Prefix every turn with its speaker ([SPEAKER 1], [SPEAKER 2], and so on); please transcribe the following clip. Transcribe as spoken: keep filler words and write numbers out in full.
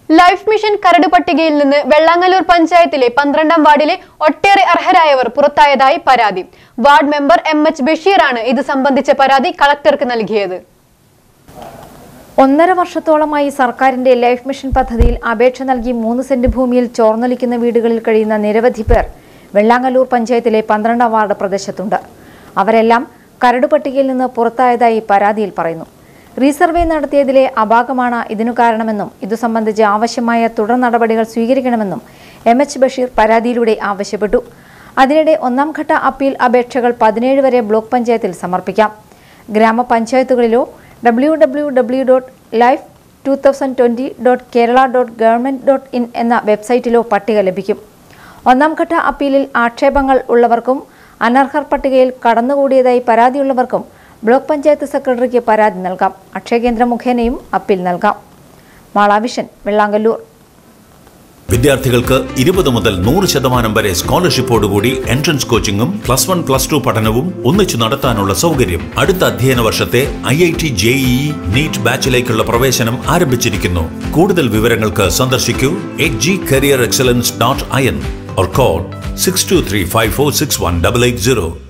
[SPEAKER 1] Life mission കരട് പട്ടികയിൽ നിന്ന് വെള്ളാങ്ങല്ലൂർ പഞ്ചായത്തിലെ പന്ത്രണ്ടാം വാർഡിലെ ഒട്ടേറെ അർഹരായവർ പുറത്തായതായി പരാതി. വാർഡ് മെമ്പർ എം എച്ച് ബഷീറാണ് ഇത് സംബന്ധിച്ച പരാതി കളക്ടർക്ക് നൽകിയത്.
[SPEAKER 2] ഒന്നര വർഷത്തോളമായി സർക്കാരിന്റെ ലൈഫ് മിഷൻ പദ്ധതിയിൽ അപേക്ഷ നൽകി മൂന്ന് സെന്റ് ഭൂമിയിൽ ചോർന്നൊലിക്കുന്ന വീടുകളിൽ കഴിയുന്ന നിരവധി പേർ വെള്ളാങ്ങല്ലൂർ പഞ്ചായത്തിലെ പന്ത്രണ്ടാം വാർഡ് പ്രദേശത്തുണ്ട്. അവരെല്ലാം കരട് പട്ടികയിൽ നിന്ന് പുറത്തായതായി പരാതിയിൽ പറയുന്നു. റീസർവേ നടത്തിയതിലെ അപാകമാണ് ഇതിനു കാരണമെന്നും ഇതു സംബന്ധിച്ച് ആവശ്യമായ തുടർ നടപടികൾ സ്വീകരിക്കണമെന്നും എം എച്ച് ബഷീർ പരാതിയിലൂടെ ആവശ്യപ്പെട്ടു. അതിനിടെ ഒന്നാം ഘട്ട അപ്പീൽ അപേക്ഷകൾ പതിനേഴ് വരെ ബ്ലോക്ക് പഞ്ചായത്തിൽ സമർപ്പിക്കാം. ഗ്രാമപഞ്ചായത്തുകളിലോ W W W dot life two thousand twenty dot Kerala dot government dot in എന്ന വെബ്സൈറ്റിലോ പട്ടിക ലഭിക്കും. ഒന്നാം ഘട്ട അപ്പീലിൽ ആക്ഷേപങ്ങൾ ഉള്ളവർക്കും അനർഹർ പട്ടികയിൽ കടന്നുകൂടിയതായി പരാതിയുള്ളവർക്കും ബ്ലോക്ക് പഞ്ചായത്ത് സെക്രട്ടറിക്ക് പരാതി നൽകാം. അക്ഷയകേന്ദ്രം മുഖേനയും അപ്പീൽ നൽകാം. മാളാവിഷൻ, വെള്ളാങ്കല്ലൂർ.
[SPEAKER 3] വിദ്യാർത്ഥികൾക്ക് ഇരുപത് മുതൽ നൂറ് ശതമാനം വരെ സ്കോളർഷിപ്പോടുകൂടി എൻട്രൻസ് കോച്ചിങ്ങും പ്ലസ് വൺ പ്ലസ് ടു പഠനവും ഒന്നിച്ചു നടത്താനുള്ള സൗകര്യം. അടുത്ത അധ്യയന വർഷത്തെ I I T JEE NEET ബാച്ചിലേക്കുള്ള പ്രവേശനം ആരംഭിച്ചിരിക്കുന്നു. കൂടുതൽ വിവരങ്ങൾക്ക് സന്ദർശിക്കൂ H G career excellence dot I N or call six two three five four six one eight eight zero.